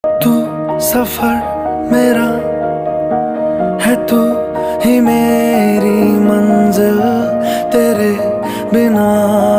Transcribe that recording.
तू सफर मेरा है, तू ही मेरी मंजिल, तेरे बिना